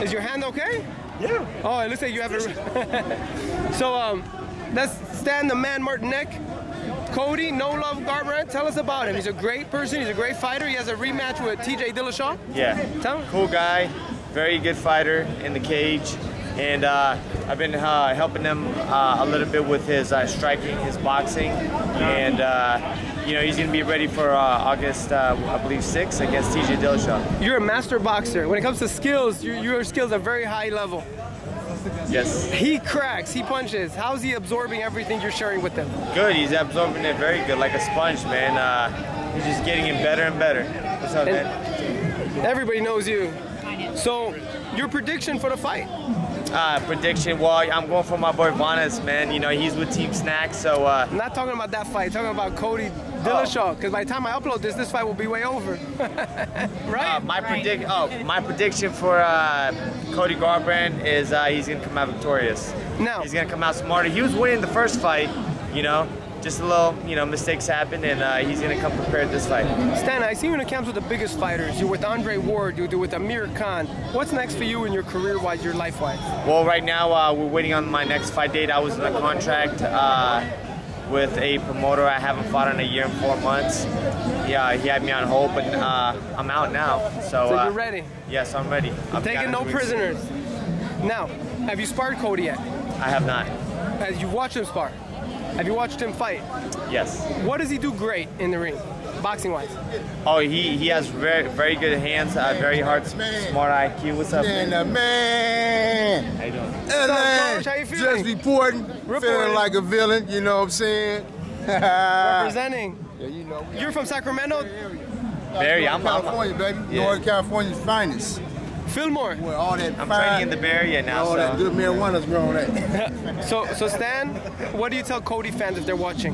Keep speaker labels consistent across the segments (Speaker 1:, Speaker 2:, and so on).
Speaker 1: Is your hand okay?
Speaker 2: Yeah.
Speaker 1: Oh, it looks like you have a... So, that's Stan the Man Martinek. Cody, No Love Garbrandt, tell us about him. He's a great person, he's a great fighter. He has a rematch with TJ Dillashaw.
Speaker 2: Yeah.
Speaker 1: Tell him.
Speaker 2: Cool guy, very good fighter in the cage. And I've been helping him a little bit with his striking, his boxing. And, you know, he's going to be ready for August, I believe, 6th against TJ Dillashaw.
Speaker 1: You're a master boxer. When it comes to skills, your skills are very high level.
Speaker 2: Yes.
Speaker 1: He cracks, he punches. How's he absorbing everything you're sharing with him?
Speaker 2: Good, he's absorbing it very good, like a sponge, man. He's just getting it better and better. What's up, man?
Speaker 1: Everybody knows you. So, your prediction for the fight?
Speaker 2: Prediction, well, I'm going for my boy Vanas, man. You know, he's with Team Snack, so...
Speaker 1: I'm not talking about that fight, I'm talking about Cody Dillashaw, because by the time I upload this fight will be way over. Right?
Speaker 2: My prediction for Cody Garbrandt is he's going to come out victorious.
Speaker 1: Now,
Speaker 2: he's going to come out smarter. He was winning the first fight, you know. Just a little, you know, mistakes happen, and he's going to come prepared this fight.
Speaker 1: Stan, I see you in the camps with the biggest fighters. You're with Andre Ward, you're with Amir Khan. What's next for you in your career-wise, your life-wise?
Speaker 2: Well, right now, we're waiting on my next fight date. I was in a contract with a promoter I haven't fought in a year and 4 months. Yeah, he had me on hold, but I'm out now. So
Speaker 1: you're ready?
Speaker 2: Yes, I'm ready. I'm
Speaker 1: taking no prisoners. Now, have you sparred Cody yet?
Speaker 2: I have not.
Speaker 1: Have you watched him spar? Have you watched him fight?
Speaker 2: Yes.
Speaker 1: What does he do great in the ring, boxing-wise?
Speaker 2: Oh, he has very good hands, very hard, smart IQ. What's up, man?
Speaker 3: Man.
Speaker 2: How you doing?
Speaker 3: Hey, man.
Speaker 1: How you feeling?
Speaker 3: Just reporting, feeling like a villain, you know what I'm saying?
Speaker 1: Representing.
Speaker 3: Yeah, you know.
Speaker 1: You're from Sacramento?
Speaker 2: Barry, I'm
Speaker 3: California, baby. Yeah. Northern California's finest.
Speaker 1: Fillmore.
Speaker 3: Well, all that
Speaker 2: I'm training in the Bay Area now.
Speaker 3: All that good marijuana's grown at.
Speaker 1: So Stan, what do you tell Cody fans if they're watching?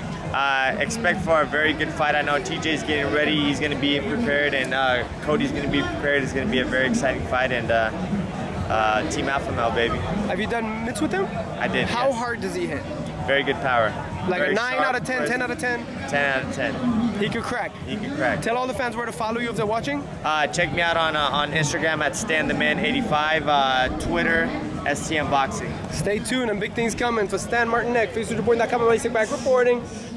Speaker 2: Expect for a very good fight. I know TJ's getting ready. He's going to be prepared, and Cody's going to be prepared. It's going to be a very exciting fight, and Team Alpha Male, baby.
Speaker 1: Have you done mitts with him?
Speaker 2: I did.
Speaker 1: How hard does he hit?
Speaker 2: Very good power.
Speaker 1: Like
Speaker 2: very
Speaker 1: a 9
Speaker 2: sharp,
Speaker 1: out of 10, 10 out of 10?
Speaker 2: 10 out of 10.
Speaker 1: He could crack.
Speaker 2: He could crack.
Speaker 1: Tell all the fans where to follow you if they're watching.
Speaker 2: Check me out on Instagram at StanTheMan85, Twitter, STM Boxing.
Speaker 1: Stay tuned and big things coming for Stan Martinek. FaceToThePoint.com, Elie Seckbach reporting.